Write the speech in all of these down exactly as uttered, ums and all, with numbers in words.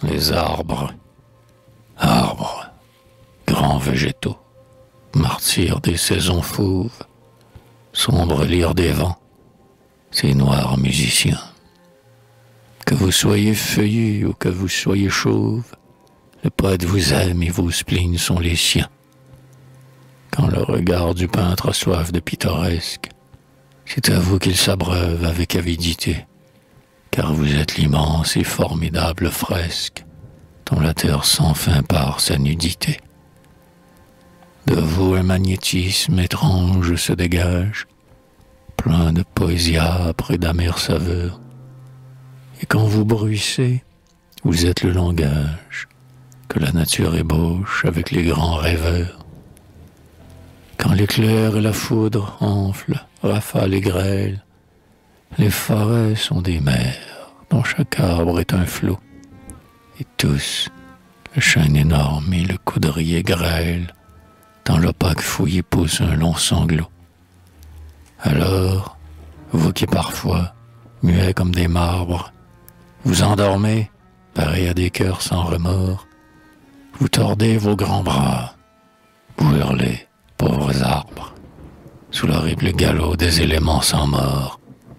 les arbres, arbres, grands végétaux, martyrs des saisons fauves, sombres lyres des vents, ces noirs musiciens. Que vous soyez feuillu ou que vous soyez chauve, le poète vous aime et vos spleens sont les siens. Quand le regard du peintre a soif de pittoresque, c'est à vous qu'il s'abreuve avec avidité, car vous êtes l'immense et formidable fresque dont la terre sans fin part sa nudité. De vous un magnétisme étrange se dégage, plein de poésie âpre et d'amère saveur. Et quand vous bruissez, vous êtes le langage que la nature ébauche avec les grands rêveurs. Quand l'éclair et la foudre enflent, rafalent et grêlent, les forêts sont des mers dont chaque arbre est un flot, et tous, le chêne énorme et le coudrier grêle, dans l'opaque fouillis pousse un long sanglot. Alors, vous qui parfois, muets comme des marbres, vous endormez, pareil à des cœurs sans remords, vous tordez vos grands bras, vous hurlez, pauvres arbres, sous l'horrible galop des éléments sans mort.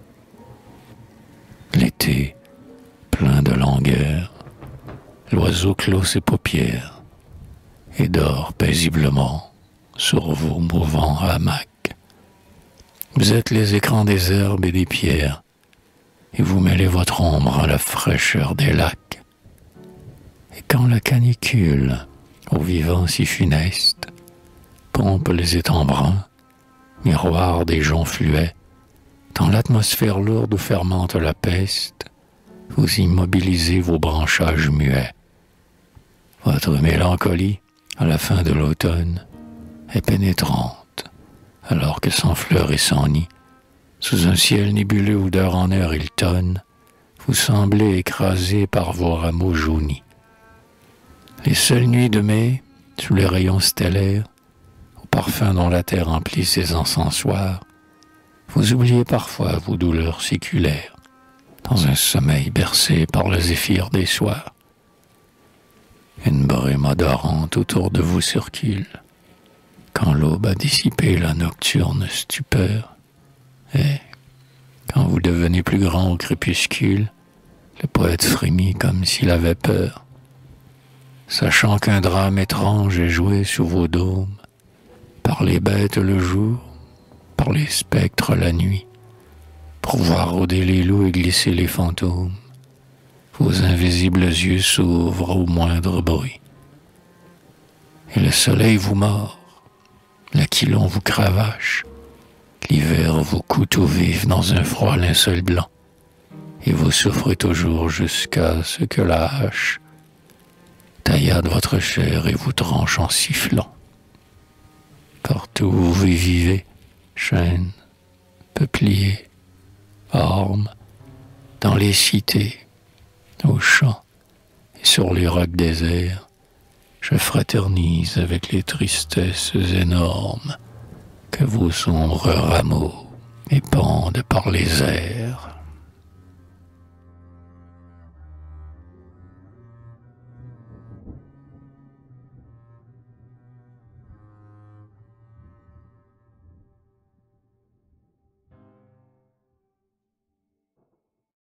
L'été, plein de langueur, l'oiseau clôt ses paupières et dort paisiblement sur vos mouvants hamacs. Vous êtes les écrans des herbes et des pierres, et vous mêlez votre ombre à la fraîcheur des lacs. Et quand la canicule, aux vivants si funestes, pompe les étangs bruns, miroir des joncs fluets, dans l'atmosphère lourde où fermente la peste, vous immobilisez vos branchages muets. Votre mélancolie, à la fin de l'automne, est pénétrante, alors que sans fleurs et sans nid, sous un ciel nébuleux où d'heure en heure il tonne, vous semblez écrasé par vos rameaux jaunis. Les seules nuits de mai, sous les rayons stellaires, au parfum dont la terre emplit ses encensoirs, vous oubliez parfois vos douleurs séculaires, dans un sommeil bercé par le zéphyr des soirs. Une brume odorante autour de vous circule, quand l'aube a dissipé la nocturne stupeur, et, quand vous devenez plus grand au crépuscule, le poète frémit comme s'il avait peur, sachant qu'un drame étrange est joué sous vos dômes, par les bêtes le jour, par les spectres la nuit, pour voir rôder les loups et glisser les fantômes. Vos invisibles yeux s'ouvrent au moindre bruit. Et le soleil vous mord, l'aquilon vous cravache, l'hiver vous coud tout vif dans un froid linceul blanc, et vous souffrez toujours jusqu'à ce que la hache taillade votre chair et vous tranche en sifflant. Partout où vous vivez, chênes, peupliers, ormes, dans les cités, aux champs et sur les rocs déserts, je fraternise avec les tristesses énormes que vos sombres rameaux épandent par les airs.